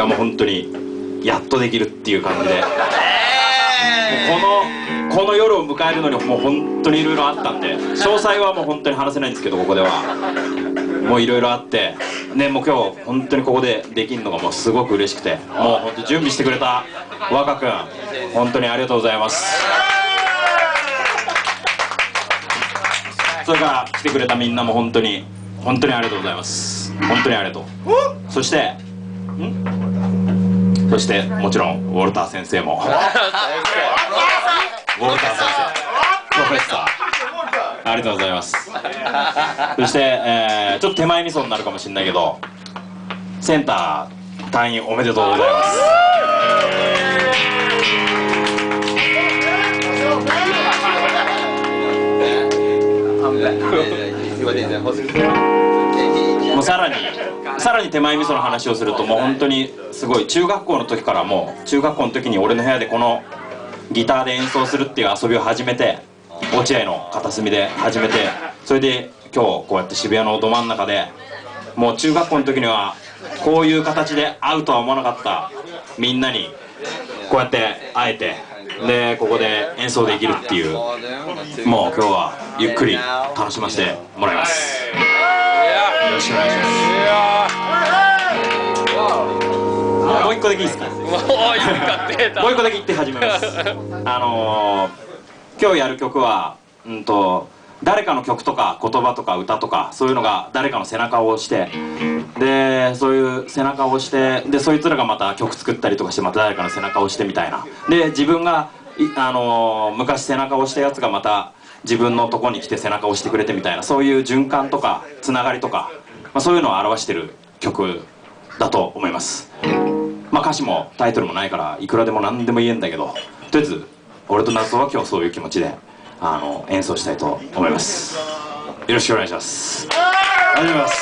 もう本当にやっとできるっていう感じで、もうこの夜を迎えるのにもう本当にいろいろあったんで、詳細はもう本当に話せないんですけど、ここではもういろいろあってね、もう今日本当にここでできるのがもうすごく嬉しくて、もう本当準備してくれた若君本当にありがとうございます。それから来てくれたみんなも本当に本当にありがとうございます。本当にありがとう。そしてもちろんウォルター先生もウォルター先生プロフェッサーありがとうございます。そして、ちょっと手前味噌になるかもしれないけど、センター退院おめでとうございます。もうさらに手前味噌の話をすると、もう本当にすごい中学校の時から、もう中学校の時に俺の部屋でこのギターで演奏するっていう遊びを始めて、落合の片隅で始めて、それで今日こうやって渋谷のど真ん中で、もう中学校の時にはこういう形で会うとは思わなかったみんなにこうやって会えて、でここで演奏できるっていう、もう今日はゆっくり楽しませてもらいます。よろしくお願いします。もう一個だけいいですか。もう一個だけ言って始めます。今日やる曲は誰かの曲とか言葉とか歌とか、そういうのが誰かの背中を押して、でそういう背中を押して、でそいつらがまた曲作ったりとかして、また誰かの背中を押してみたいな、で自分が昔背中を押したやつがまた自分のとこに来て背中を押してくれてみたいな、そういう循環とかつながりとか、そういうのを表してる曲だと思います。歌詞もタイトルもないからいくらでも何でも言えんだけど、とりあえず俺と夏は今日そういう気持ちで演奏したいと思います。よろしくお願いします。ありがとうございます。